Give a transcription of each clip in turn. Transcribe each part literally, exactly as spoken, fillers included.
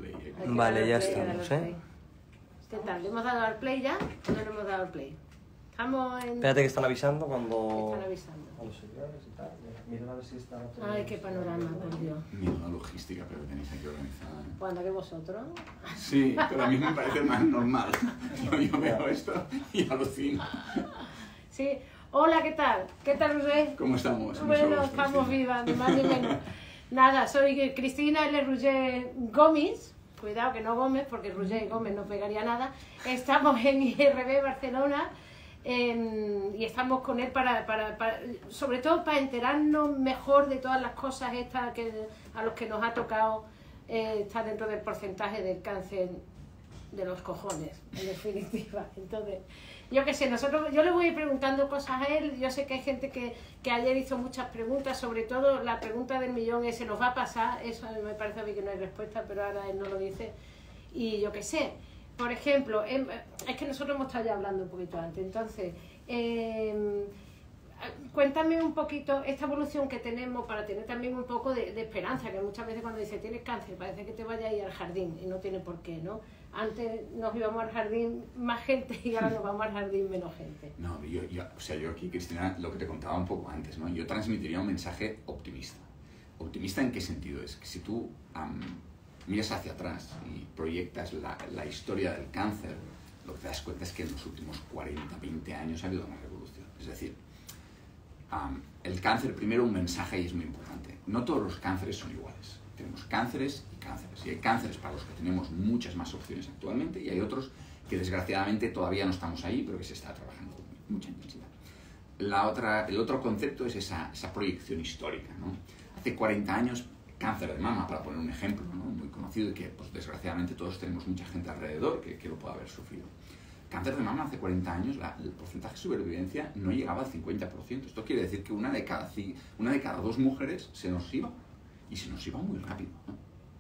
play. ¿eh? Vale, ya estamos, ¿eh? ¿Qué tal? ¿Le hemos dado al play ya o no le hemos dado al play? Estamos en... Espérate que están avisando cuando... Están avisando. A los seguidores y tal. Miren a ver si está... Ay, qué panorama, por Dios. Mira la logística pero tenéis aquí organizada. ¿eh? Pues anda que vosotros. Sí, pero a mí me parece más normal. Yo, yo veo esto y alucino. Sí. Hola, ¿qué tal? ¿Qué tal, Roger? ¿Cómo estamos? Bueno, Mucho gusto, estamos Cristina. vivas, ni más ni menos. Nada, soy Cristina L. Roger Gómez. Cuidado que no Gómez, porque Roger Gómez no pegaría nada. Estamos en I R B Barcelona en, y estamos con él para, para, para, sobre todo para enterarnos mejor de todas las cosas estas que, a los que nos ha tocado eh, estar dentro del porcentaje del cáncer de los cojones, en definitiva. Entonces, yo qué sé, nosotros, yo le voy a ir preguntando cosas a él. Yo sé que hay gente que, que ayer hizo muchas preguntas, sobre todo la pregunta del millón es, ¿se nos va a pasar? Eso me parece a mí que no hay respuesta, pero ahora él no lo dice. Y yo qué sé, por ejemplo, es que nosotros hemos estado ya hablando un poquito antes, entonces, eh, cuéntame un poquito esta evolución que tenemos para tener también un poco de, de esperanza, que muchas veces cuando dice tienes cáncer parece que te vayas a ir al jardín y no tiene por qué, ¿no? Antes nos íbamos al jardín más gente y ahora nos vamos al jardín menos gente. No, yo, yo, o sea, yo aquí, Cristina, lo que te contaba un poco antes, ¿no? Yo transmitiría un mensaje optimista. ¿Optimista en qué sentido? Es que si tú um, miras hacia atrás y proyectas la, la historia del cáncer, lo que te das cuenta es que en los últimos cuarenta, veinte años ha habido una revolución. Es decir, um, el cáncer, primero un mensaje y es muy importante. No todos los cánceres son iguales. Tenemos cánceres y cánceres. Y hay cánceres para los que tenemos muchas más opciones actualmente y hay otros que desgraciadamente todavía no estamos ahí, pero que se está trabajando con mucha intensidad. La otra, el otro concepto es esa, esa proyección histórica, ¿no? Hace cuarenta años, cáncer de mama, para poner un ejemplo, ¿no? Muy conocido y que pues, desgraciadamente todos tenemos mucha gente alrededor que, que lo puede haber sufrido. Cáncer de mama hace cuarenta años, la, el porcentaje de supervivencia no llegaba al cincuenta por ciento. Esto quiere decir que una de cada, una de cada dos mujeres se nos iba. Y se nos iba muy rápido, ¿no?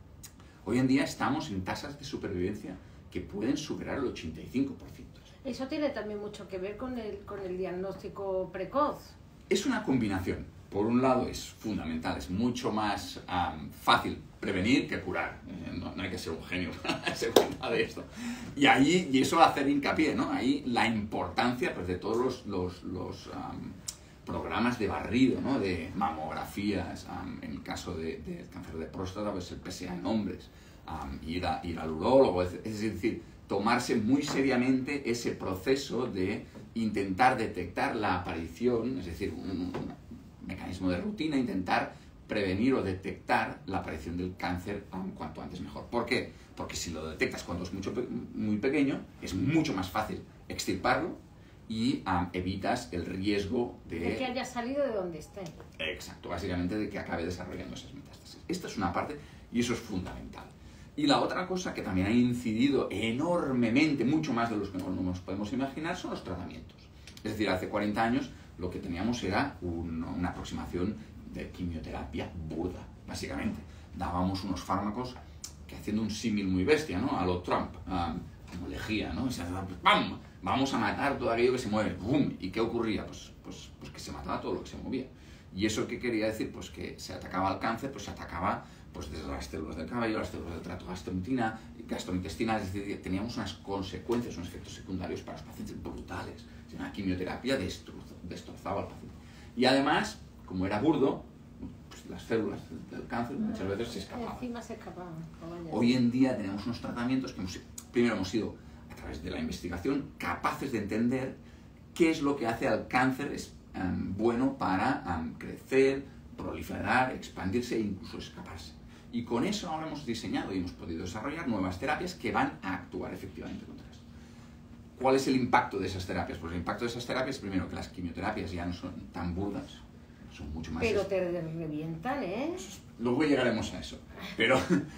Hoy en día estamos en tasas de supervivencia que pueden superar el ochenta y cinco por ciento. Eso tiene también mucho que ver con el, con el diagnóstico precoz. Es una combinación. Por un lado es fundamental, es mucho más um, fácil prevenir que curar. Eh, no, no hay que ser un genio para darse cuenta de esto. Y ahí, y eso va a hacer hincapié, ¿no? Ahí la importancia pues, de todos los, los, los um, programas de barrido, ¿no? De mamografías, um, en el caso del de, de cáncer de próstata, pues el P S A en hombres, um, ir, a, ir al urólogo, es, es decir, tomarse muy seriamente ese proceso de intentar detectar la aparición, es decir, un, un mecanismo de rutina, intentar prevenir o detectar la aparición del cáncer um, cuanto antes mejor. ¿Por qué? Porque si lo detectas cuando es mucho, muy pequeño, es mucho más fácil extirparlo y um, evitas el riesgo de... De que haya salido de donde esté. Exacto, básicamente de que acabe desarrollando esas metástasis. Esta es una parte y eso es fundamental. Y la otra cosa que también ha incidido enormemente, mucho más de los que no nos podemos imaginar, son los tratamientos. Es decir, hace cuarenta años lo que teníamos era un, una aproximación de quimioterapia burda, básicamente. Dábamos unos fármacos que, haciendo un símil muy bestia, ¿no? A lo Trump, um, como lejía, ¿no? O sea, ¡pam! Vamos a matar todo aquello que se mueve. ¡Bum! ¿Y qué ocurría? Pues, pues, pues que se mataba todo lo que se movía. ¿Y eso qué quería decir? Pues que se atacaba al cáncer, pues se atacaba pues, desde las células del cabello, las células del tracto gastrointestinal, gastrointestinal, es decir, teníamos unas consecuencias, unos efectos secundarios para los pacientes brutales. Una quimioterapia destrozaba, destrozaba al paciente. Y además, como era burdo, pues las células del cáncer muchas veces se escapaban. Encima se escapaban. Hoy en día tenemos unos tratamientos que hemos, primero hemos sido, a través de la investigación, capaces de entender qué es lo que hace al cáncer es, um, bueno para um, crecer, proliferar, expandirse e incluso escaparse. Y con eso ahora hemos diseñado y hemos podido desarrollar nuevas terapias que van a actuar efectivamente contra eso. ¿Cuál es el impacto de esas terapias? Pues el impacto de esas terapias, primero, que las quimioterapias ya no son tan burdas, son mucho más... Pero te revientan, ¿eh? Luego llegaremos a eso, pero...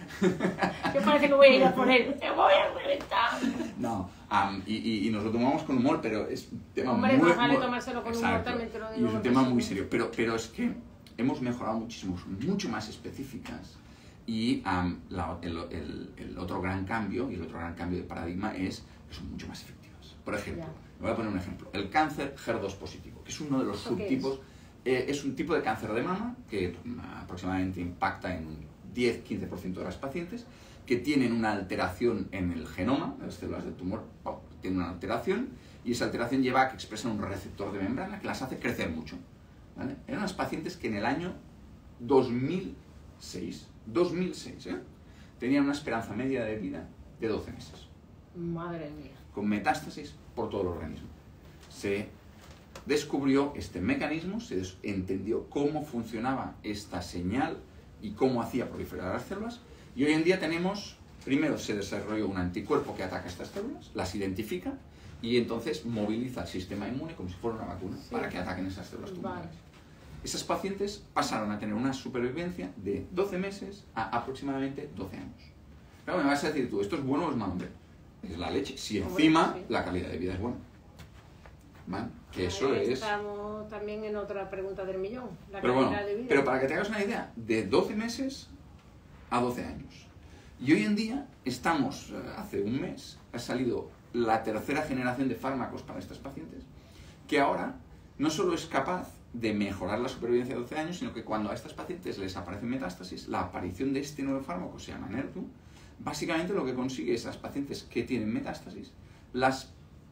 Yo parece que voy a ir a por él, te voy a reventar. No, um, y, y, y nos lo tomamos con humor, pero es un tema Hombre, muy... más vale muy... tomárselo con Exacto. humor, también te lo digo. Y es un tema muy serio, pero, pero es que hemos mejorado muchísimo, son mucho más específicas. Y um, la, el, el, el otro gran cambio, y el otro gran cambio de paradigma es que son mucho más efectivas. Por ejemplo, me voy a poner un ejemplo. El cáncer H E R dos positivo, que es uno de los subtipos, es? Eh, es un tipo de cáncer de mama que aproximadamente impacta en un diez a quince por ciento de las pacientes que tienen una alteración en el genoma, las células del tumor ¡pum!, tienen una alteración, y esa alteración lleva a que expresen un receptor de membrana que las hace crecer mucho, ¿vale? Eran unas pacientes que en el año dos mil seis, dos mil seis, ¿eh? tenían una esperanza media de vida de doce meses. Madre mía. Con metástasis por todo el organismo. Se descubrió este mecanismo, se entendió cómo funcionaba esta señal y cómo hacía proliferar las células, y hoy en día tenemos, primero se desarrolló un anticuerpo que ataca estas células, las identifica y entonces moviliza el sistema inmune como si fuera una vacuna, sí, para que ataquen esas células tumorales. Vale. Esas pacientes pasaron a tener una supervivencia de doce meses a aproximadamente doce años. Claro, me vas a decir tú, ¿esto es bueno o es malo? Hombre, es la leche. Si encima sí, la calidad de vida es buena. ¿Vale? Que eso Ahí es... Estamos también en otra pregunta del millón. La pero calidad bueno, de vida. Pero para que te hagas una idea, de doce meses a doce años. Y hoy en día estamos, hace un mes, ha salido la tercera generación de fármacos para estas pacientes, que ahora no solo es capaz de mejorar la supervivencia de doce años, sino que cuando a estas pacientes les aparecen metástasis, la aparición de este nuevo fármaco, se llama Enhertu, básicamente lo que consigue esas pacientes que tienen metástasis, las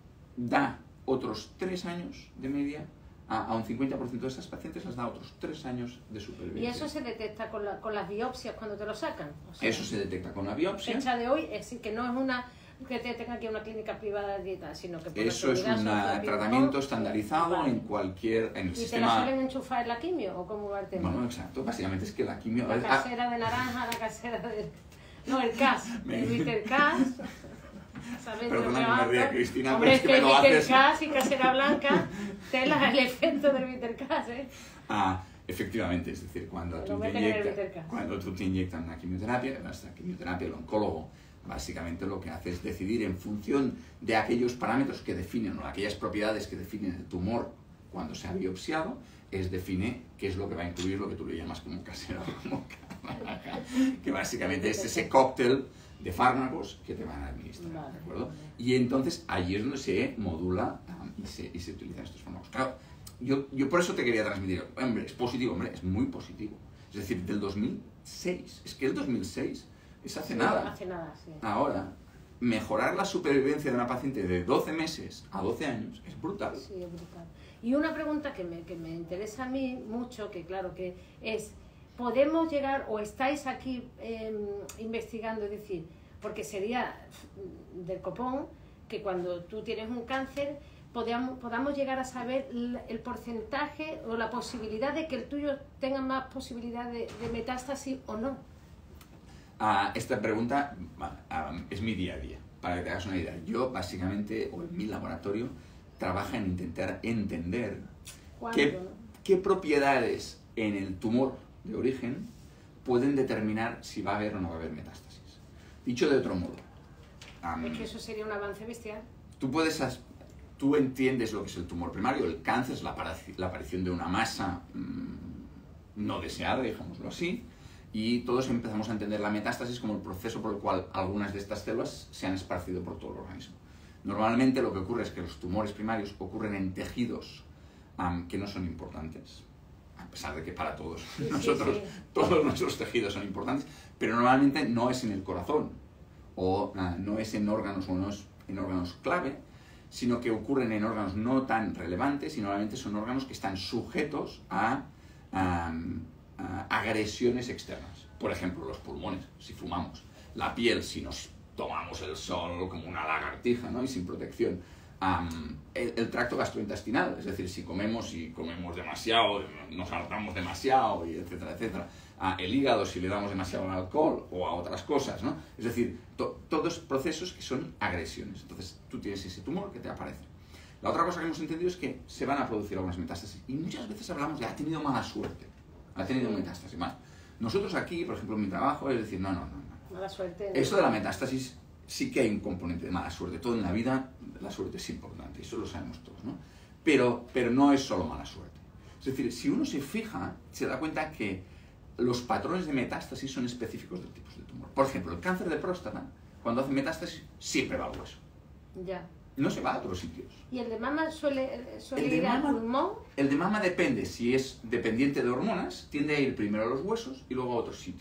da otros tres años de media, a, a un cincuenta por ciento de esas pacientes las da otros tres años de supervivencia. ¿Y eso se detecta con, la, con las biopsias cuando te lo sacan? O sea, eso se detecta con la biopsia. Fecha de hoy, es decir, que no es una... que te tenga aquí una clínica privada de dieta, sino que por eso es un tratamiento estandarizado, vale, en cualquier en el ¿Y sistema... te la suelen enchufar en la quimio o cómo va el tema? Bueno, exacto, básicamente es que la quimio... La casera de naranja, la casera de... No, el C A S, el Bitter C A S. ¿Sabes? Perdona que me ría, Cristina, hombre, pero es que me lo Bitter haces... C A S y casera blanca, tela el efecto del Bitter C A S, ¿eh? Ah, efectivamente, es decir, cuando tú, te inyectas, cuando tú te inyectan una quimioterapia, esta quimioterapia, el oncólogo básicamente lo que hace es decidir en función de aquellos parámetros que definen, o aquellas propiedades que definen el tumor cuando se ha biopsiado, es define qué es lo que va a incluir lo que tú le llamas como casera, como que básicamente es ese cóctel de fármacos que te van a administrar, ¿de acuerdo? Y entonces ahí es donde se modula um, y, se, y se utilizan estos fármacos. Claro, yo, yo por eso te quería transmitir, hombre, es positivo, hombre, es muy positivo. Es decir, del dos mil seis, es que el dos mil seis es hace sí, nada. Hace nada, sí. Ahora, mejorar la supervivencia de una paciente de doce meses a doce años es brutal. Sí, es brutal. Y una pregunta que me, que me interesa a mí mucho, que claro que es, ¿podemos llegar o estáis aquí eh, investigando, es decir, porque sería del copón que cuando tú tienes un cáncer podamos, podamos llegar a saber el porcentaje o la posibilidad de que el tuyo tenga más posibilidad de, de metástasis o no? Uh, esta pregunta uh, es mi día a día, para que te hagas una idea. Yo básicamente, o en mi laboratorio, trabaja en intentar entender qué, ¿no? qué propiedades en el tumor de origen pueden determinar si va a haber o no va a haber metástasis. Dicho de otro modo, um, es que eso sería un avance bestial. Tú puedes, tú entiendes lo que es el tumor primario. El cáncer es la, la aparición de una masa mmm, no deseada, digámoslo así, y todos empezamos a entender la metástasis como el proceso por el cual algunas de estas células se han esparcido por todo el organismo. Normalmente lo que ocurre es que los tumores primarios ocurren en tejidos um, que no son importantes, a pesar de que para todos sí, nosotros, sí, sí. todos nuestros tejidos son importantes, pero normalmente no es en el corazón, o uh, no es en órganos, o no es en órganos clave, sino que ocurren en órganos no tan relevantes y normalmente son órganos que están sujetos a... Um, Uh, agresiones externas. Por ejemplo, los pulmones, si fumamos. La piel, si nos tomamos el sol como una lagartija, ¿no? Y sin protección. Um, el, el tracto gastrointestinal, es decir, si comemos y comemos demasiado, nos hartamos demasiado, y etcétera, etcétera. Uh, el hígado, si le damos demasiado al alcohol o a otras cosas, ¿no? Es decir, to, todos procesos que son agresiones. Entonces, tú tienes ese tumor que te aparece. La otra cosa que hemos entendido es que se van a producir algunas metástasis. Y muchas veces hablamos de ha tenido mala suerte. Ha tenido metástasis. Más. Nosotros aquí, por ejemplo, en mi trabajo es decir, no, no, no. no. Mala suerte. ¿no? Esto de la metástasis sí que hay un componente de mala suerte. Todo en la vida, la suerte es importante, eso lo sabemos todos, ¿no? Pero, pero no es solo mala suerte. Es decir, si uno se fija, se da cuenta que los patrones de metástasis son específicos de tipos de tumor. Por ejemplo, el cáncer de próstata, cuando hace metástasis, siempre va al hueso. Ya. No se va a otros sitios. ¿Y el de mama suele, suele el de ir mama, al pulmón? El de mama depende. Si es dependiente de hormonas, tiende a ir primero a los huesos y luego a otros sitios.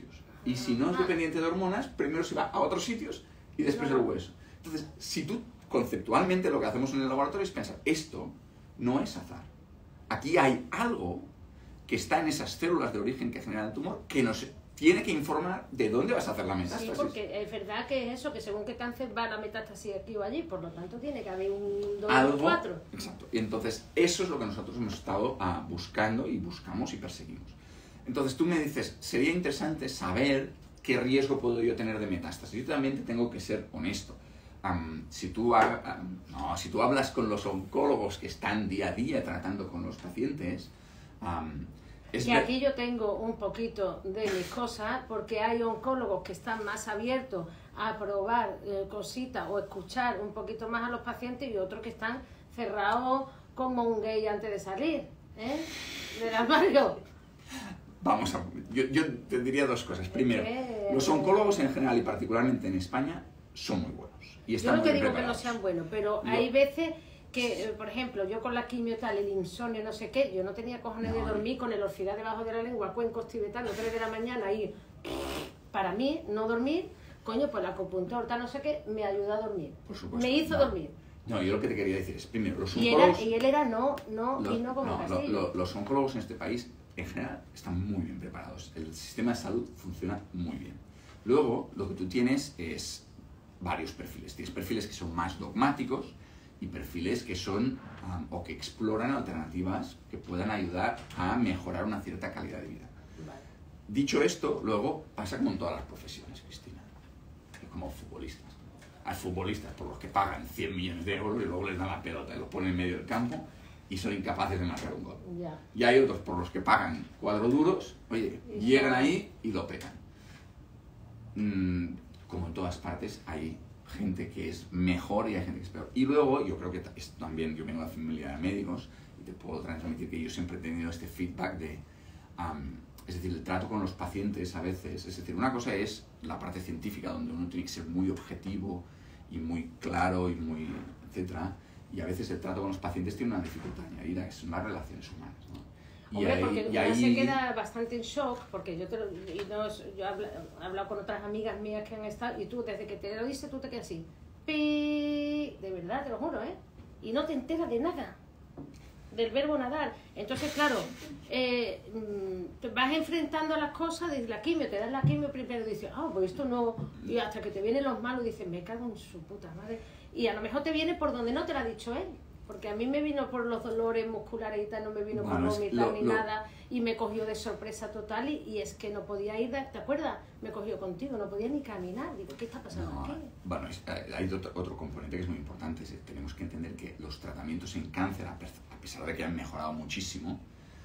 Y si no es Ah. dependiente de hormonas, primero se va a otros sitios y después el Claro. hueso. Entonces, si tú conceptualmente lo que hacemos en el laboratorio es pensar, esto no es azar. Aquí hay algo que está en esas células de origen que generan el tumor que nos tiene que informar de dónde vas a hacer la Sí, metástasis. porque es verdad que es eso, que según qué cáncer va la metástasis aquí o allí, por lo tanto tiene que haber un dos o Algo, cuatro. exacto. Y entonces eso es lo que nosotros hemos estado ah, buscando y buscamos y perseguimos. Entonces tú me dices, sería interesante saber qué riesgo puedo yo tener de metástasis. Yo también te tengo que ser honesto. Um, si, tú ha, um, no, si tú hablas con los oncólogos que están día a día tratando con los pacientes, um, es Y ver- aquí yo tengo un poquito de mis cosas, porque hay oncólogos que están más abiertos a probar eh, cositas o escuchar un poquito más a los pacientes y otros que están cerrados como un gay antes de salir, ¿eh? Del armario. Vamos a... Yo, yo te diría dos cosas. Primero, que- los oncólogos en general y particularmente en España son muy buenos. Y Yo están no te muy digo que no preparados. sean buenos, pero Yo- hay veces que, eh, por ejemplo, yo con la quimio tal, el insomnio, no sé qué, yo no tenía cojones No, de dormir con el orfidad debajo de la lengua, cuencos tibetanos, tres de la mañana y para mí no dormir, coño, pues la acupuntor, tal, no sé qué, me ayudó a dormir. Por supuesto. Me hizo No. dormir. No, yo lo que te quería decir es, primero, los Y, era, oncólogos... y él era no, no, Los, y no como no, lo- Castillo. lo- los oncólogos en este país, en general, están muy bien preparados. El sistema de salud funciona muy bien. Luego, lo que tú tienes es varios perfiles. Tienes perfiles que son más dogmáticos y perfiles que son um, o que exploran alternativas que puedan ayudar a mejorar una cierta calidad de vida. Vale. Dicho esto, luego pasa como en todas las profesiones, Cristina. Como futbolistas. Hay futbolistas por los que pagan cien millones de euros y luego les dan la pelota y los ponen en medio del campo y son incapaces de marcar un gol. Ya. Y hay otros por los que pagan cuadro duros, oye, Y llegan son- ahí y lo petan. Mm, como en todas partes, hay gente que es mejor y hay gente que es peor. Y luego, yo creo que ta- es también, yo vengo de la familia de médicos y te puedo transmitir que yo siempre he tenido este feedback de, am, es decir, el trato con los pacientes a veces, es decir, una cosa es la parte científica donde uno tiene que ser muy objetivo y muy claro y muy, etcétera, y a veces el trato con los pacientes tiene una dificultad añadida, que son las relaciones humanas, ¿no? Y Hombre, ahí- porque y una ahí- se queda bastante en shock, porque yo, te lo, y no, yo he habla- he hablado con otras amigas mías que han estado, y tú, desde que te lo dices, tú te quedas así, pi, de verdad, te lo juro, ¿eh? Y no te enteras de nada, del verbo nadar. Entonces, claro, eh, mm, te vas enfrentando a las cosas, desde la quimio, te das la quimio primero y dices, ah, pues esto no, y hasta que te vienen los malos, dices, me cago en su puta madre. Y a lo mejor te viene por donde no te lo ha dicho él. Porque a mí me vino por los dolores musculares y tal, no me vino Bueno, por es- vomitar lo- ni lo- nada, y me cogió de sorpresa total y, y es que no podía ir, ¿te acuerdas? Me cogió contigo, no podía ni caminar, digo, ¿qué está pasando No, aquí? bueno, es- hay otro, otro componente que es muy importante, es, tenemos que entender que los tratamientos en cáncer, a, pe- a pesar de que han mejorado muchísimo,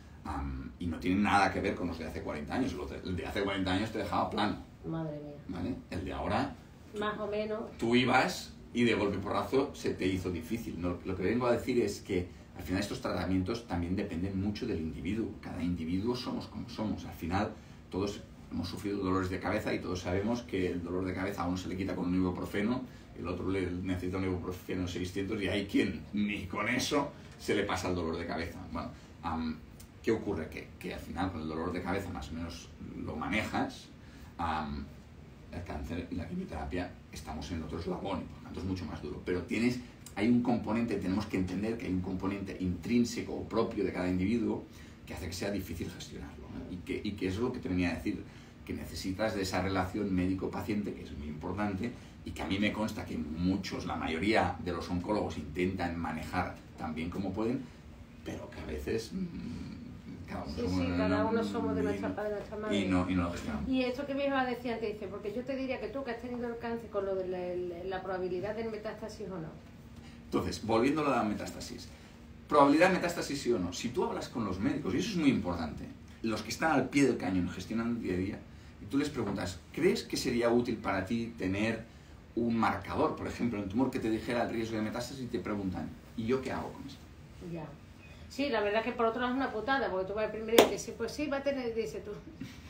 am, y no tienen nada que ver con los de hace cuarenta años, los de- el de hace cuarenta años te dejaba plano, Madre mía, ¿vale? El de ahora, más o menos, tú ibas y de golpe porrazo se te hizo difícil. No, lo que vengo a decir es que al final estos tratamientos también dependen mucho del individuo. Cada individuo somos como somos. Al final todos hemos sufrido dolores de cabeza y todos sabemos que el dolor de cabeza a uno se le quita con un ibuprofeno, el otro le necesita un ibuprofeno seiscientos y hay quien ni con eso se le pasa el dolor de cabeza. Bueno, am, ¿qué ocurre? Que, que al final con el dolor de cabeza más o menos lo manejas. am, el cáncer y la quimioterapia estamos en otro eslabón, por lo tanto es mucho más duro. Pero tienes, hay un componente, tenemos que entender que hay un componente intrínseco o propio de cada individuo que hace que sea difícil gestionarlo, ¿no? Y que, y que eso es lo que te venía a decir, que necesitas de esa relación médico-paciente, que es muy importante, y que a mí me consta que muchos, la mayoría de los oncólogos intentan manejar tan bien como pueden, pero que a veces mm, cada uno sí, somos, sí, cada uno y- somos de nuestra padre, de nuestra madre. y no, y no lo gestionamos. Y esto que me iba a decir antes, dice, porque yo te diría que tú que has tenido el cáncer con lo de la, la- la probabilidad del metástasis o no. Entonces, volviendo a la metástasis. Probabilidad de metástasis sí o no. Si tú hablas con los médicos, y eso es muy importante, los que están al pie del cañón, gestionando día a día, y tú les preguntas, ¿crees que sería útil para ti tener un marcador, por ejemplo, en un tumor que te dijera el riesgo de metástasis y te preguntan, ¿y yo qué hago con eso? Ya. Sí, la verdad que por otro lado es una putada, porque tú vas primero y dices, pues sí, va a tener, dice tú.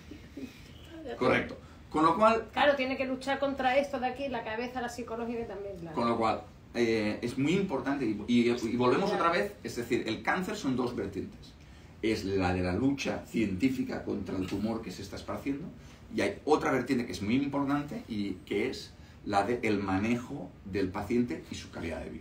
Correcto. Con lo cual, Claro, tiene que luchar contra esto de aquí, la cabeza, la psicología también, claro. Con lo cual, eh, es muy importante, y, y- y volvemos otra vez, es decir, el cáncer son dos vertientes. Es la de la lucha científica contra el tumor que se está esparciendo Y hay otra vertiente que es muy importante y que es la del manejo del paciente y su calidad de vida.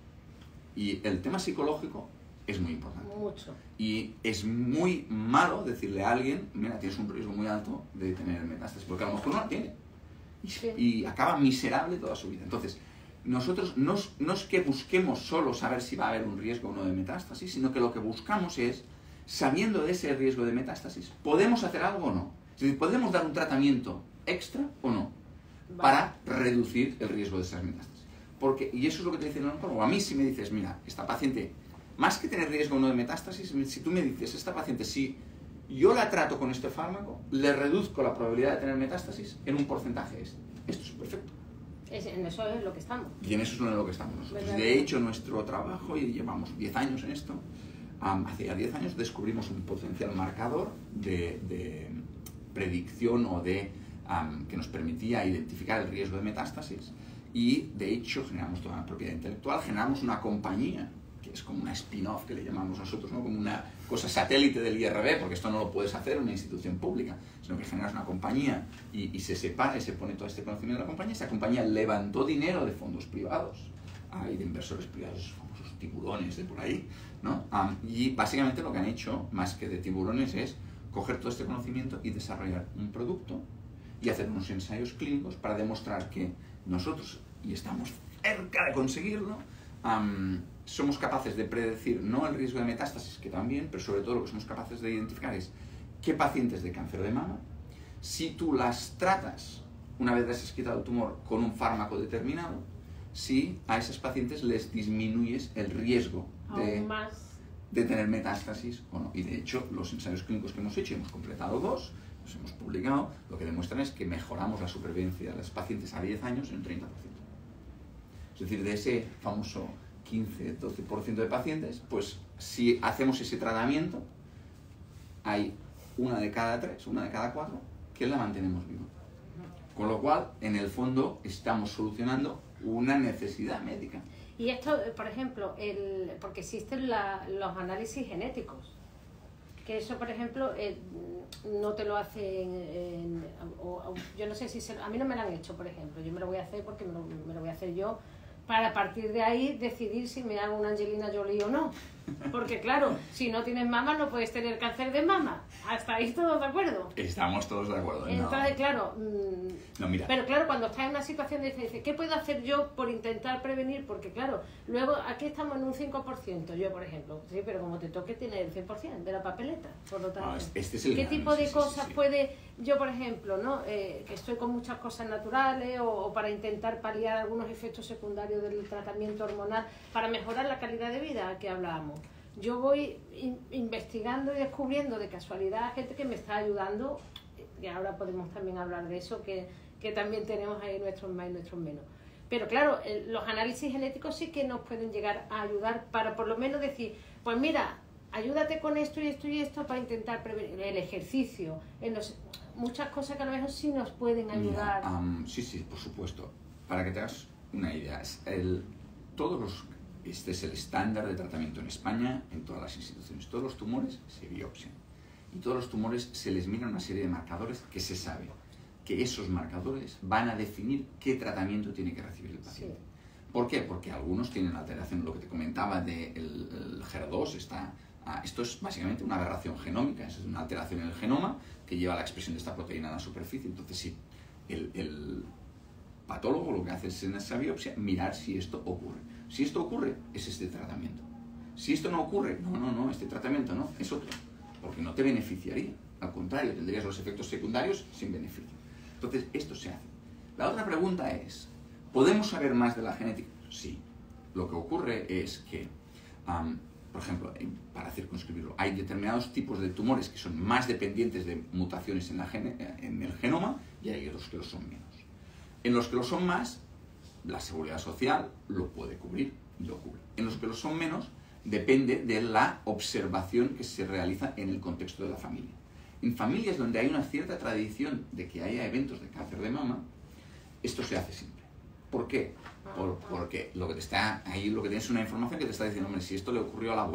Y el tema psicológico es muy importante. Mucho. Y es muy malo decirle a alguien, mira, tienes un riesgo muy alto de tener metástasis, porque a lo mejor no la tiene. Y, Sí. y acaba miserable toda su vida. Entonces, nosotros no es, no es que busquemos solo saber si va a haber un riesgo o no de metástasis, sino que lo que buscamos es, sabiendo de ese riesgo de metástasis, ¿podemos hacer algo o no? Es decir, ¿podemos dar un tratamiento extra o no? Vale. Para reducir el riesgo de esas metástasis. Porque, y eso es lo que te dice el oncólogo. A mí si me dices, mira, esta paciente, más que tener riesgo o no de metástasis, si tú me dices, esta paciente, si yo la trato con este fármaco, le reduzco la probabilidad de tener metástasis en un porcentaje este. Esto es perfecto. Es, en eso es lo que estamos. Y en eso es en lo que estamos nosotros. ¿Verdad? De hecho, nuestro trabajo, y llevamos diez años en esto, um, hace ya diez años descubrimos un potencial marcador de, de predicción o de um, que nos permitía identificar el riesgo de metástasis, y de hecho generamos toda la propiedad intelectual, generamos una compañía que es como una spin-off que le llamamos nosotros, ¿no? Como una cosa satélite del I R B, porque esto no lo puedes hacer en una institución pública, sino que generas una compañía y, y se separa y se pone todo este conocimiento de la compañía. Esa compañía levantó dinero de fondos privados, hay de inversores privados, famosos tiburones de por ahí, ¿no? Um, y básicamente lo que han hecho, más que de tiburones, es coger todo este conocimiento y desarrollar un producto y hacer unos ensayos clínicos para demostrar que nosotros, y estamos cerca de conseguirlo, um, somos capaces de predecir no el riesgo de metástasis, que también, pero sobre todo lo que somos capaces de identificar es qué pacientes de cáncer de mama, si tú las tratas una vez les has quitado el tumor con un fármaco determinado, si a esos pacientes les disminuyes el riesgo de, Aún más. de tener metástasis o no. Y de hecho, los ensayos clínicos que hemos hecho, hemos completado dos, los hemos publicado, lo que demuestran es que mejoramos la supervivencia de los pacientes a diez años en un treinta por ciento. Es decir, de ese famoso quince a doce por ciento de pacientes, pues si hacemos ese tratamiento, hay una de cada tres, una de cada cuatro, que la mantenemos viva. Con lo cual, en el fondo, estamos solucionando una necesidad médica. Y esto, por ejemplo, el, porque existen la, los análisis genéticos, que eso, por ejemplo, eh, no te lo hacen, en, o, o, yo no sé si se, a mí no me lo han hecho, por ejemplo, yo me lo voy a hacer porque me lo, me lo voy a hacer yo, para a partir de ahí decidir si me hago una Angelina Jolie o no. Porque claro, si no tienes mama no puedes tener cáncer de mama. Hasta ahí todos de acuerdo. Estamos todos de acuerdo. Entonces, no. claro, mmm, no, mira. pero claro, cuando estás en una situación de dice, ¿qué puedo hacer yo por intentar prevenir? Porque claro, luego aquí estamos en un cinco por ciento, yo por ejemplo, sí, pero como te toque tener el cien por ciento de la papeleta, por lo tanto, no, este es el ¿qué gran, tipo de sí, cosas sí, sí. puede, yo por ejemplo, ¿no? Eh, que estoy con muchas cosas naturales o, o para intentar paliar algunos efectos secundarios del tratamiento hormonal para mejorar la calidad de vida que hablábamos? Yo voy in, investigando y descubriendo de casualidad gente que me está ayudando, y ahora podemos también hablar de eso, que, que también tenemos ahí nuestros más y nuestros menos. Pero claro, el, los análisis genéticos sí que nos pueden llegar a ayudar para por lo menos decir, pues mira, ayúdate con esto y esto y esto para intentar prevenir el ejercicio, en los, muchas cosas que a lo mejor sí nos pueden ayudar. Mira, um, sí, sí, por supuesto. Para que te hagas una idea, es el, todos los... Este es el estándar de tratamiento en España, en todas las instituciones. Todos los tumores se biopsian. Y todos los tumores se les mira una serie de marcadores que se sabe que esos marcadores van a definir qué tratamiento tiene que recibir el paciente. Sí. ¿Por qué? Porque algunos tienen alteración, lo que te comentaba del de G E R dos, está, ah, esto es básicamente una aberración genómica, es una alteración en el genoma que lleva a la expresión de esta proteína en la superficie. Entonces, sí, el, el patólogo lo que hace es en esa biopsia mirar si esto ocurre. Si esto ocurre, es este tratamiento. Si esto no ocurre, no, no, no, este tratamiento no, es otro. Porque no te beneficiaría. Al contrario, tendrías los efectos secundarios sin beneficio. Entonces, esto se hace. La otra pregunta es, ¿podemos saber más de la genética? Sí. Lo que ocurre es que, um, por ejemplo, para circunscribirlo, hay determinados tipos de tumores que son más dependientes de mutaciones en, la gene, en el genoma y hay otros que lo son menos. En los que lo son más, la seguridad social lo puede cubrir y lo cubre. En los que lo son menos, depende de la observación que se realiza en el contexto de la familia. En familias donde hay una cierta tradición de que haya eventos de cáncer de mama, esto se hace siempre. ¿Por qué? Por, porque lo que te está ahí, lo que tienes es una información que te está diciendo, hombre, si esto le ocurrió a la abuela,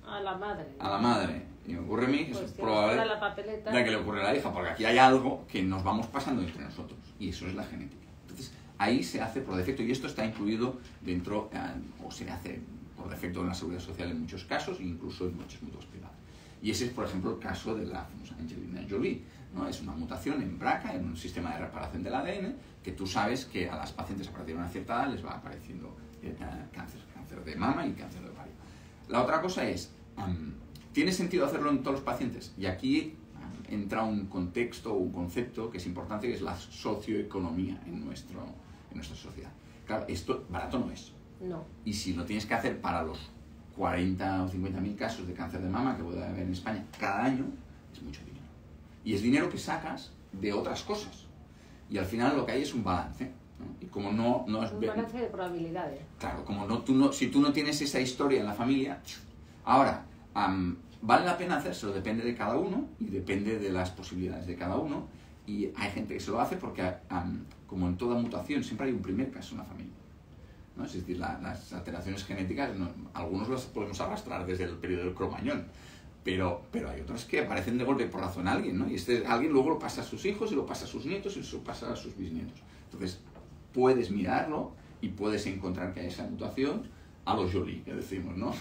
a la madre. A la madre. Y me ocurre a mí, Pues es te probable ocurre la papeleta. de que le ocurre a la hija, porque aquí hay algo que nos vamos pasando entre nosotros, y eso es la genética. Entonces, ahí se hace por defecto, y esto está incluido dentro, eh, o se hace por defecto en la seguridad social en muchos casos, incluso en muchas mutuas privadas. Y ese es, por ejemplo, el caso de la famosa Angelina Jolie, ¿no? Es una mutación en B R C A, en un sistema de reparación del A D N, que tú sabes que a las pacientes a partir de una cierta edad les va apareciendo eh, cáncer, cáncer de mama y cáncer de ovario. La otra cosa es, um, ¿tiene sentido hacerlo en todos los pacientes? Y aquí um, entra un contexto o un concepto que es importante, que es la socioeconomía en, nuestro, en nuestra sociedad. Claro, esto barato no es. No. Y si lo tienes que hacer para los cuarenta o cincuenta mil casos de cáncer de mama que puede haber en España cada año, es mucho dinero. Y es dinero que sacas de otras cosas. Y al final lo que hay es un balance, ¿no? Y como no, no es... Un balance de probabilidades. Claro, como no, tú no, si tú no tienes esa historia en la familia... Ahora, um, vale la pena hacerlo, depende de cada uno y depende de las posibilidades de cada uno. Y hay gente que se lo hace porque, um, como en toda mutación, siempre hay un primer caso en la familia, ¿no? Es decir, la, las alteraciones genéticas, no, algunos las podemos arrastrar desde el periodo del Cromañón, pero, pero hay otras que aparecen de golpe por razón a alguien, ¿no? Y este alguien luego lo pasa a sus hijos, y lo pasa a sus nietos, y lo pasa a sus bisnietos. Entonces, puedes mirarlo y puedes encontrar que hay esa mutación a los Jolie, que decimos, ¿no?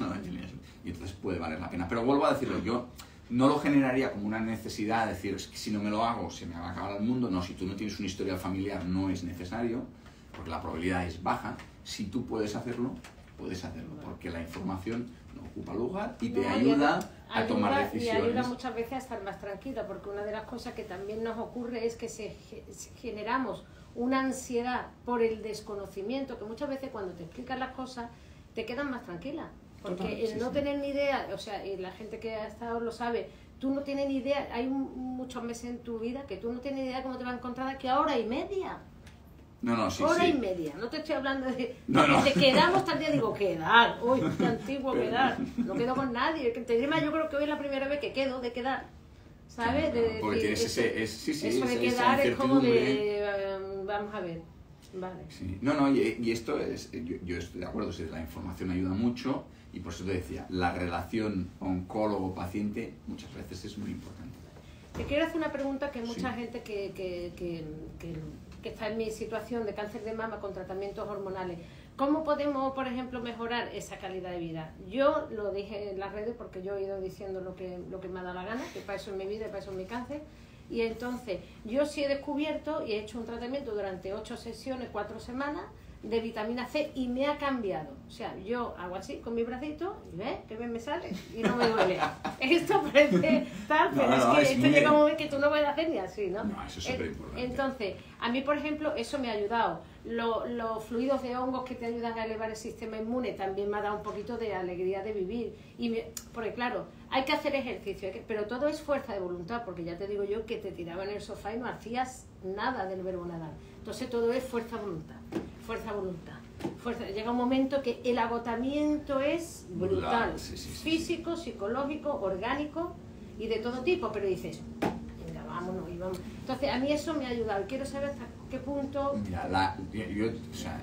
Y entonces puede valer la pena. Pero vuelvo a decirlo, yo no lo generaría como una necesidad de decir, es que si no me lo hago se me va a acabar el mundo. No, si tú no tienes un historial familiar no es necesario, porque la probabilidad es baja. Si tú puedes hacerlo, puedes hacerlo, porque la información no ocupa lugar y te No, ayuda y a tomar ayuda, decisiones. Y ayuda muchas veces a estar más tranquila, porque una de las cosas que también nos ocurre es que se, se generamos una ansiedad por el desconocimiento, que muchas veces cuando te explican las cosas te quedan más tranquila. Porque Total, el sí, no sí. tener ni idea, o sea, y la gente que ha estado lo sabe, tú no tienes ni idea, hay un- muchos meses en tu vida que tú no tienes ni idea cómo te va a encontrar aquí a hora y media. No, no, sí, hora sí. y media, no te estoy hablando de, No, no. de quedamos tal día, digo, quedar, uy, qué antiguo Pero- quedar, no quedo con nadie, que te diré más, yo creo que hoy es la primera vez que quedo de quedar, ¿sabes? De Claro, porque decir, tienes eso, ese, es, sí, sí, eso de esa- esa quedar es como incertidumbre. de, eh, vamos a ver, vale. Sí. No, no, y, y esto es, yo, yo estoy de acuerdo, sí, la información ayuda mucho, y por eso te decía, la relación oncólogo-paciente muchas veces es muy importante. Te quiero hacer una pregunta que mucha Sí. gente que, que, que, que, que está en mi situación de cáncer de mama con tratamientos hormonales, ¿cómo podemos, por ejemplo, mejorar esa calidad de vida? Yo lo dije en las redes porque yo he ido diciendo lo que, lo que me ha dado la gana, que para eso es mi vida y para eso es mi cáncer. Y entonces, yo sí he descubierto y he hecho un tratamiento durante ocho sesiones, cuatro semanas, de vitamina C y me ha cambiado. O sea, yo hago así con mi bracito y ves que bien me sale y no me duele. Esto parece tal, pero No, no, es que es esto muy- llega un momento que tú no puedes hacer ni así, ¿no? No, eso es En- superimportante. Entonces, a mí, por ejemplo, eso me ha ayudado. Lo- los fluidos de hongos que te ayudan a elevar el sistema inmune también me ha dado un poquito de alegría de vivir. Y me- porque claro, hay que hacer ejercicio, hay que- pero todo es fuerza de voluntad, porque ya te digo yo que te tiraba en el sofá y no hacías nada del verbo nadar. Entonces todo es fuerza de voluntad, fuerza de voluntad. Fuerza. Llega un momento que el agotamiento es brutal, Brutal, sí, sí, sí, físico, psicológico, orgánico y de todo tipo, pero dices, venga, vámonos y vamos. Entonces a mí eso me ha ayudado y quiero saber hasta qué punto Mira, la, yo, yo, o sea,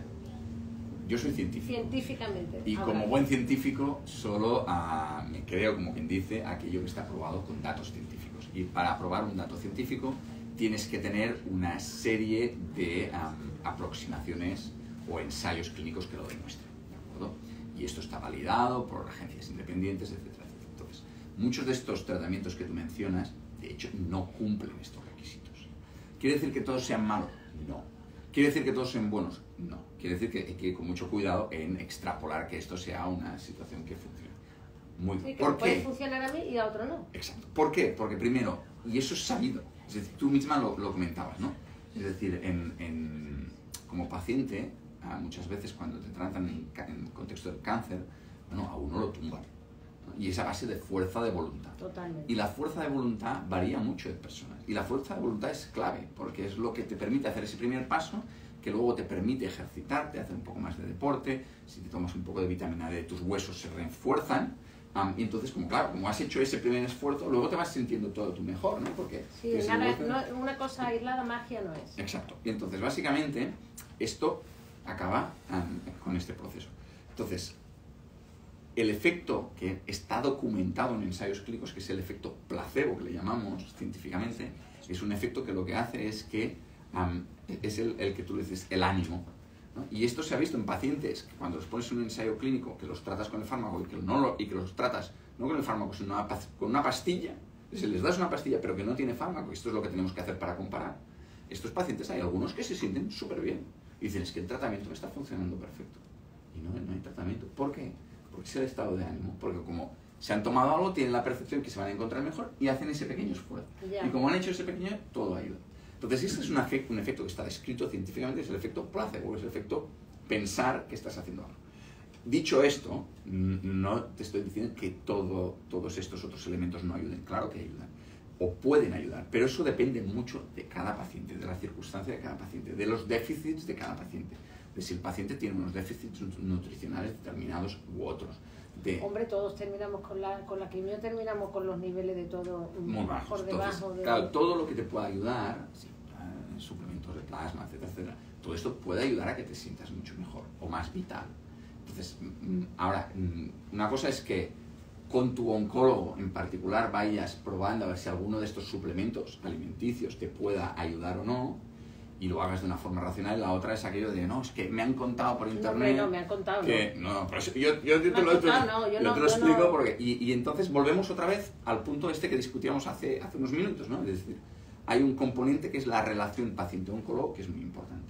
yo soy científico. científicamente. Y ahora, como buen científico, solo ah, me creo, como quien dice, aquello que está probado con datos científicos. Y para probar un dato científico tienes que tener una serie de um, aproximaciones o ensayos clínicos que lo demuestren, ¿de acuerdo? Y esto está validado por agencias independientes, etcétera, etcétera. Entonces, muchos de estos tratamientos que tú mencionas, de hecho, no cumplen estos requisitos. ¿Quiere decir que todos sean malos? No. ¿Quiere decir que todos sean buenos? No. Quiere decir que hay que ir con mucho cuidado en extrapolar que esto sea una situación que funcione. Muy sí, bien. que ¿Por puede qué? funcionar a mí y a otro no. Exacto. ¿Por qué? Porque primero, y eso es sabido, es decir, tú misma lo, lo comentabas, ¿no? Es decir, en, en, como paciente, ah, muchas veces cuando te tratan en, ca- en contexto del cáncer, bueno, a uno lo tumban, ¿no? Y es a base de fuerza de voluntad. Totalmente. Y la fuerza de voluntad varía mucho de personas. Y la fuerza de voluntad es clave, porque es lo que te permite hacer ese primer paso, que luego te permite ejercitarte, hacer un poco más de deporte. Si te tomas un poco de vitamina D, tus huesos se refuerzan. Um, y entonces, como claro, como has hecho ese primer esfuerzo, luego te vas sintiendo todo tú mejor, ¿no? Porque Sí, tienes el nada, hueso- no- una cosa aislada, magia no es. Exacto. Y entonces, básicamente, esto acaba um, con este proceso. Entonces, el efecto que está documentado en ensayos clínicos, que es el efecto placebo, que le llamamos científicamente, es un efecto que lo que hace es que um, es el, el que tú le dices, el ánimo, ¿no? Y esto se ha visto en pacientes que cuando los pones en un ensayo clínico, que los tratas con el fármaco y que, no lo, y que los tratas no con el fármaco, sino una, con una pastilla, si les das una pastilla pero que no tiene fármaco, esto es lo que tenemos que hacer para comparar, estos pacientes hay algunos que se sienten súper bien y dicen, es que el tratamiento me está funcionando perfecto. Y no, no hay tratamiento. ¿Por qué? Porque es el estado de ánimo, porque como se han tomado algo, tienen la percepción que se van a encontrar mejor y hacen ese pequeño esfuerzo. Ya. Y como han hecho ese pequeño, todo ayuda. Entonces, este es un efecto, un efecto que está descrito científicamente, es el efecto placebo, es el efecto pensar que estás haciendo algo. Dicho esto, no te estoy diciendo que todo, todos estos otros elementos no ayuden. Claro que ayudan, o pueden ayudar, pero eso depende mucho de cada paciente, de la circunstancia de cada paciente, de los déficits de cada paciente, de si el paciente tiene unos déficits nutricionales determinados u otros. De, Hombre, todos terminamos con la, con la quimio, terminamos con los niveles de todo muy bajos. por debajo. Entonces, de... claro, todo lo que te pueda ayudar, sí, suplementos de plasma, etcétera, etcétera, todo esto puede ayudar a que te sientas mucho mejor o más vital. Entonces, ahora, una cosa es que con tu oncólogo en particular vayas probando a ver si alguno de estos suplementos alimenticios te pueda ayudar o no, y lo hagas de una forma racional. La otra es aquello de, no, es que me han contado por internet... No, no, me han contado, que, no. no, pero yo, yo, yo te lo, contado, no, yo yo no, te lo yo explico no. porque... Y, y entonces volvemos otra vez al punto este que discutíamos hace, hace unos minutos, ¿no? Es decir, hay un componente que es la relación paciente-oncólogo, que es muy importante.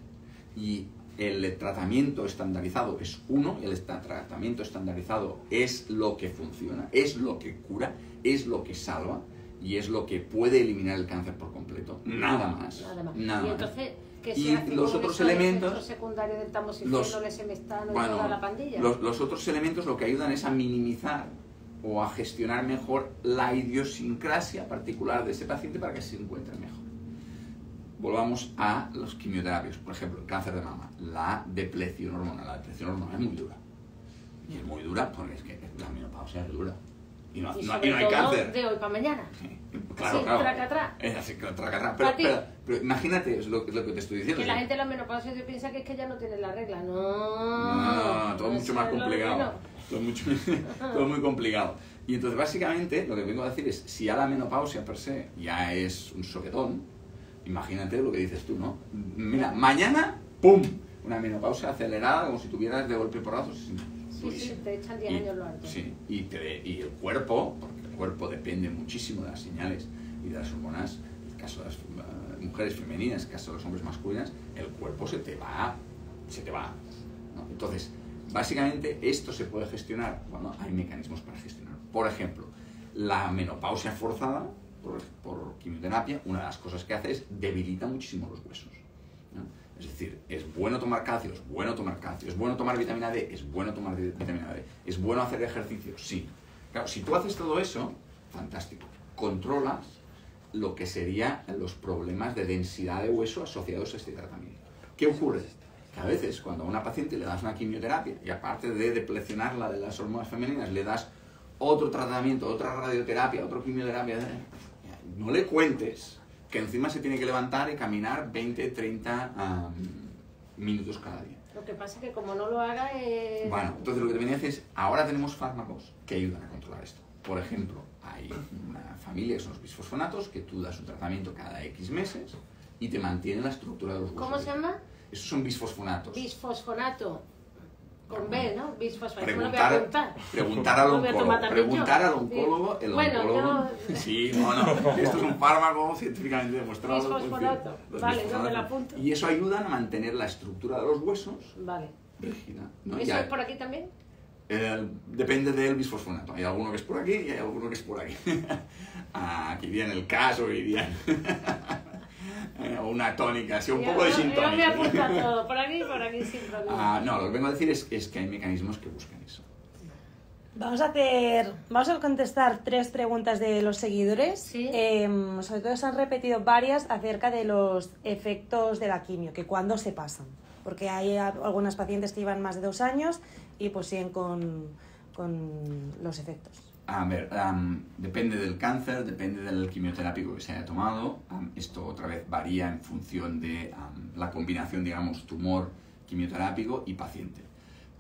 Y el tratamiento estandarizado es uno, el tratamiento estandarizado es lo que funciona, es lo que cura, es lo que salva, y es lo que puede eliminar el cáncer por completo. Nada más. Nada más. Nada y entonces, ¿qué y se hace los con otros esos elementos, efectos secundarios del tamoxifeno, los, el esemestano y bueno, toda la pandilla? Los, los otros elementos lo que ayudan es a minimizar o a gestionar mejor la idiosincrasia particular de ese paciente para que se encuentre mejor. Volvamos a los quimioterapios. Por ejemplo, el cáncer de mama, la depleción hormonal. La depleción hormonal es muy dura. Y es muy dura porque es que la menopausia es dura. Y no, y no, sobre y no hay todo cáncer. de hoy para mañana. Sí, claro, así, claro. tracatrá. Es así, tracatrá. Pero, pero, pero imagínate, es lo, es lo que te estoy diciendo. Que la gente en la menopausia piensa que es que ya no tiene la regla. No, no, no todo es mucho más complicado. Todo, mucho, todo muy complicado. Y entonces, básicamente, lo que vengo a decir es, si ya la menopausia per se ya es un soquetón, imagínate lo que dices tú, ¿no? Mira, mañana, ¡pum! Una menopausia acelerada, como si tuvieras de golpe porrazo. Sí, sí, te echan diez años lo harto. Sí, y, te, y el cuerpo, porque el cuerpo depende muchísimo de las señales y de las hormonas, en el caso de las uh, mujeres femeninas, en el caso de los hombres masculinos, el cuerpo se te va, se te va, ¿no? Entonces, básicamente esto se puede gestionar, bueno, hay mecanismos para gestionar. Por ejemplo, la menopausia forzada por, por quimioterapia, una de las cosas que hace es debilita muchísimo los huesos, ¿no? Es decir, es bueno tomar calcio, es bueno tomar calcio, es bueno tomar vitamina D, es bueno tomar vitamina D, es bueno hacer ejercicio, sí. Claro, si tú haces todo eso, fantástico. Controlas lo que serían los problemas de densidad de hueso asociados a este tratamiento. ¿Qué ocurre? Que a veces cuando a una paciente le das una quimioterapia y aparte de deplecionarla de las hormonas femeninas, le das otro tratamiento, otra radioterapia, otra quimioterapia, no le cuentes que encima se tiene que levantar y caminar veinte, treinta um, minutos cada día. Lo que pasa es que como no lo haga... Eh... Bueno, entonces lo que te venía a decir es, ahora tenemos fármacos que ayudan a controlar esto. Por ejemplo, hay una familia que son los bisfosfonatos, que tú das un tratamiento cada X meses y te mantiene la estructura de los huesos. ¿Cómo se llama? Esos son bisfosfonatos. Bisfosfonato. Con B, ¿no? Bisfosfonato. Preguntar, preguntar al oncólogo. Preguntar al oncólogo, el bueno, oncólogo. Yo... Sí, no, no. Esto es un fármaco científicamente demostrado. Bisfosfonato. Vale, yo me lo apunto. Y eso ayuda a mantener la estructura de los huesos vale. rígida, ¿no? ¿Eso ya, es por aquí también? Eh, depende del bisfosfonato. Hay alguno que es por aquí y hay alguno que es por aquí. Aquí iría en el caso, iría o una tónica, así un yo, poco de yo, sin tónica. Yo me apunto todo, por aquí y por aquí sin problema. Ah, no, lo que vengo a decir es, es que hay mecanismos que buscan eso. Vamos a hacer, vamos a contestar tres preguntas de los seguidores. ¿Sí? Eh, sobre todo se han repetido varias acerca de los efectos de la quimio, que cuándo se pasan. Porque hay algunas pacientes que llevan más de dos años y pues siguen con, con los efectos. A ver, um, depende del cáncer, depende del quimioterápico que se haya tomado. Um, esto otra vez varía en función de um, la combinación, digamos, tumor quimioterápico y paciente.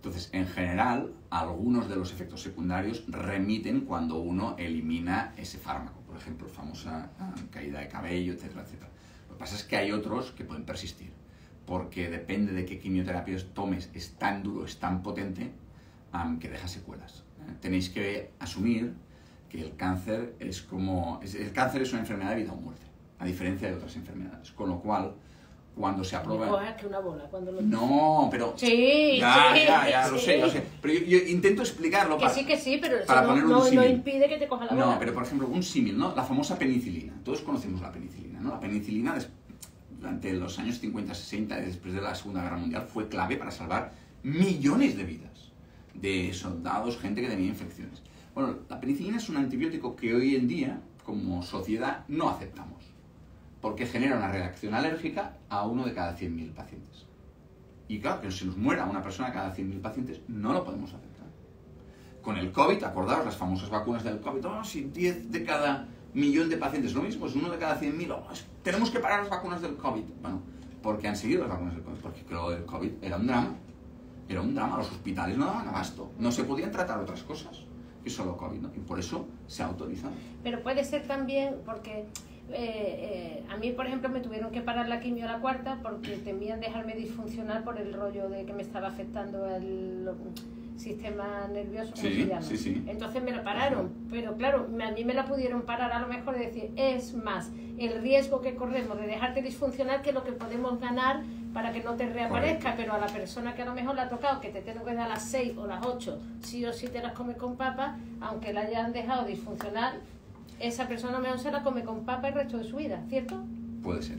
Entonces, en general, algunos de los efectos secundarios remiten cuando uno elimina ese fármaco. Por ejemplo, famosa uh, caída de cabello, etcétera, etcétera. Lo que pasa es que hay otros que pueden persistir, porque depende de qué quimioterapia tomes, es tan duro, es tan potente, um, que deja secuelas. ¿eh? Tenéis que asumir que el cáncer es como... Es, el cáncer es una enfermedad de vida o muerte, a diferencia de otras enfermedades. Con lo cual, cuando se aprueba... No, es que una bola, cuando lo... No, pero... Sí, ya, sí, ya, ya, lo sí. sé, lo sé. Pero yo, yo intento explicarlo Que para... sí, que sí, pero eso para no, poner un no, no símil. impide que te coja la bola. No, pero por ejemplo, un símil, ¿no? La famosa penicilina. Todos conocemos la penicilina, ¿no? La penicilina, des- durante los años cincuenta, sesenta, después de la Segunda Guerra Mundial, fue clave para salvar millones de vidas de soldados, gente que tenía infecciones. Bueno, la penicilina es un antibiótico que hoy en día, como sociedad, no aceptamos, porque genera una reacción alérgica a uno de cada cien mil pacientes. Y claro, que se nos muera una persona cada cien mil pacientes, no lo podemos aceptar. Con el COVID, acordaos, las famosas vacunas del COVID, oh, si diez de cada millón de pacientes, lo mismo, es uno de cada cien mil, oh, tenemos que parar las vacunas del COVID. Bueno, porque han seguido las vacunas del COVID, porque creo que el COVID era un drama, era un drama, los hospitales no daban abasto, no se podían tratar otras cosas que solo COVID, ¿no? Y por eso se ha autorizado. Pero puede ser también porque... Eh, eh, a mí, por ejemplo, me tuvieron que parar la quimio a la cuarta porque temían dejarme disfuncionar por el rollo de que me estaba afectando el sistema nervioso, ¿cómo Sí, se llama? sí, sí. Entonces me la pararon, pero claro, a mí me la pudieron parar a lo mejor de decir, es más el riesgo que corremos de dejarte disfuncionar que lo que podemos ganar para que no te reaparezca. Correcto. Pero a la persona que a lo mejor le ha tocado que te tengo que dar a las seis o las ocho, sí o sí te las comes con papa, aunque la hayan dejado disfuncionar, esa persona mejor se la come con papa el resto de su vida, ¿cierto? Puede ser.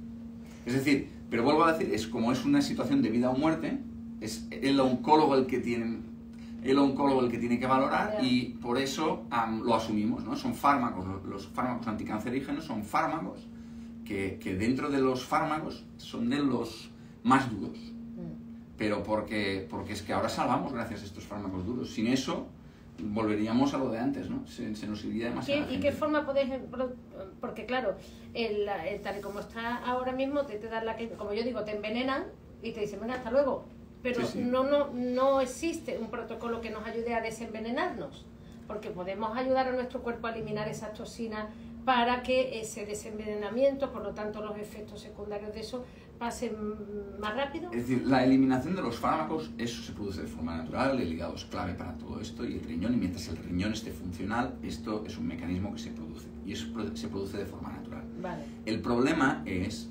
Es decir, pero vuelvo a decir, es como es una situación de vida o muerte, es el oncólogo el que tiene, el oncólogo el que tiene que valorar, yeah. Y por eso um, lo asumimos, ¿no? Son fármacos, los, los fármacos anticancerígenos son fármacos que, que dentro de los fármacos son de los más duros. Mm. Pero porque, porque es que ahora salvamos gracias a estos fármacos duros. Sin eso volveríamos a lo de antes, ¿no? Se, se nos iría demasiado. ¿Y qué forma podéis...? Porque claro, el, el, tal y como está ahora mismo, te, te dan la que, como yo digo, te envenenan y te dicen, venga, hasta luego. Pero sí, sí. No, no, no existe un protocolo que nos ayude a desenvenenarnos, porque podemos ayudar a nuestro cuerpo a eliminar esas toxinas para que ese desenvenenamiento, por lo tanto los efectos secundarios de eso, pasen más rápido. Es decir, la eliminación de los fármacos, eso se produce de forma natural, el hígado es clave para todo esto y el riñón, y mientras el riñón esté funcional, esto es un mecanismo que se produce, y eso se produce de forma natural. Vale. El problema es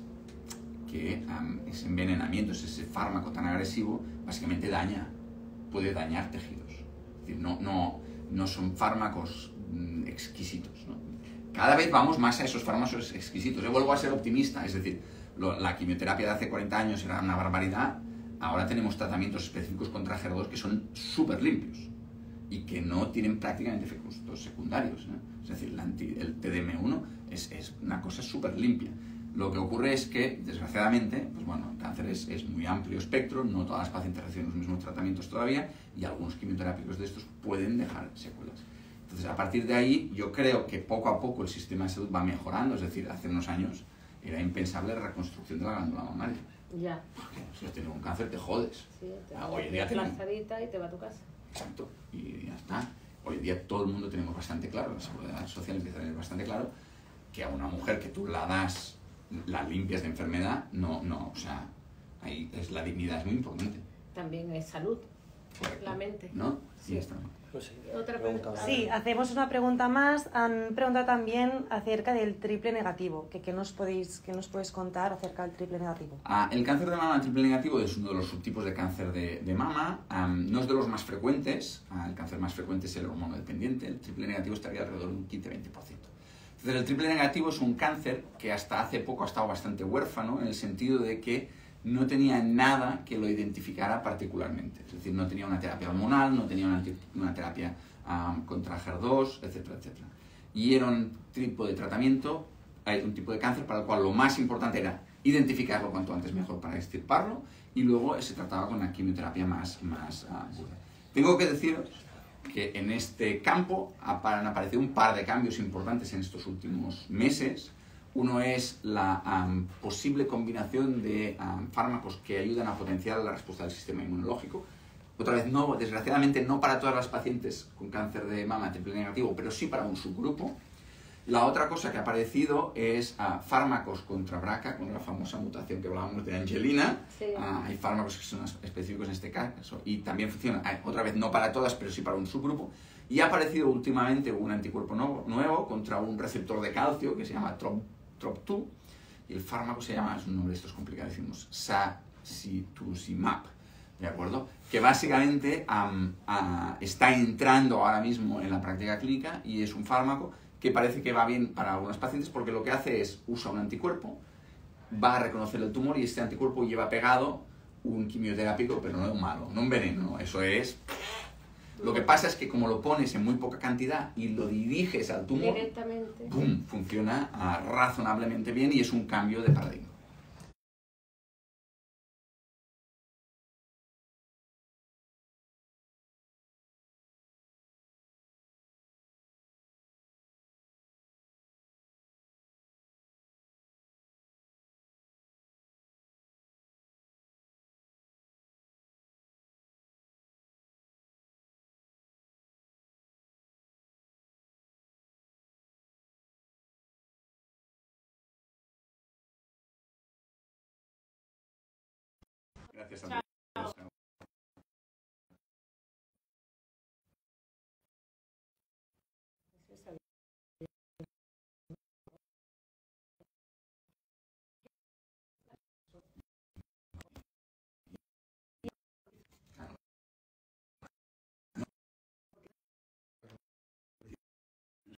que um, ese envenenamiento, ese fármaco tan agresivo, básicamente daña, puede dañar tejidos. Es decir, no, no, no son fármacos mm, exquisitos, ¿no? Cada vez vamos más a esos fármacos exquisitos. Yo vuelvo a ser optimista, es decir, lo, la quimioterapia de hace cuarenta años era una barbaridad, ahora tenemos tratamientos específicos contra H E R dos que son súper limpios y que no tienen prácticamente efectos secundarios, ¿no? Es decir, el, anti, el T D M uno es, es una cosa súper limpia. Lo que ocurre es que, desgraciadamente, pues bueno, el cáncer es, es muy amplio espectro, no todas las pacientes reciben los mismos tratamientos todavía y algunos quimioterápicos de estos pueden dejar secuelas. Entonces, a partir de ahí, yo creo que poco a poco el sistema de salud va mejorando, es decir, hace unos años era impensable la reconstrucción de la glándula mamaria. Ya. Porque si tienes un cáncer te jodes. Sí, te ah, hoy en día tenemos... y te va a tu casa. Exacto, y ya está. Hoy en día todo el mundo tenemos bastante claro, la seguridad social empieza a tener bastante claro, que a una mujer que tú la das, la limpias de enfermedad, no, no, o sea, ahí es, la dignidad es muy importante. También es salud. Correcto. La mente. ¿No? Sí. Está. Pues sí. Otra pregunta. Sí, hacemos una pregunta más. Han preguntado también acerca del triple negativo. Que, ¿Qué nos podéis, qué nos puedes contar acerca del triple negativo? Ah, el cáncer de mama triple negativo es uno de los subtipos de cáncer de, de mama. Um, no es de los más frecuentes. Uh, el cáncer más frecuente es el hormono dependiente. El triple negativo estaría alrededor de un quince a veinte por ciento. Entonces, el triple negativo es un cáncer que hasta hace poco ha estado bastante huérfano, en el sentido de que no tenía nada que lo identificara particularmente. Es decir, no tenía una terapia hormonal, no tenía una, una terapia um, contra H E R dos, etcétera, etcétera. Y era un tipo de tratamiento, un tipo de cáncer para el cual lo más importante era identificarlo cuanto antes mejor para extirparlo, y luego se trataba con una quimioterapia más, más uh, dura. Tengo que deciros que en este campo han aparecido un par de cambios importantes en estos últimos meses. Uno es la um, posible combinación de um, fármacos que ayudan a potenciar la respuesta del sistema inmunológico. Otra vez, no, desgraciadamente no para todas las pacientes con cáncer de mama triple negativo, pero sí para un subgrupo. La otra cosa que ha aparecido es uh, fármacos contra B R C A, con la famosa mutación que hablábamos de Angelina. Sí. Uh, hay fármacos que son específicos en este caso y también funcionan, uh, otra vez no para todas, pero sí para un subgrupo. Y ha aparecido últimamente un anticuerpo nuevo, nuevo contra un receptor de calcio que se llama T R O P dos y el fármaco se llama, es un nombre de estos complicadísimos, Sacituzumab, ¿de acuerdo? Que básicamente um, uh, está entrando ahora mismo en la práctica clínica y es un fármaco que parece que va bien para algunos pacientes porque lo que hace es, usa un anticuerpo, va a reconocer el tumor y este anticuerpo lleva pegado un quimioterápico, pero no un malo, no un veneno, eso es... Lo que pasa es que como lo pones en muy poca cantidad y lo diriges al tumor, Directamente. ¡pum!, funciona uh, razonablemente bien y es un cambio de paradigma. Gracias a todos.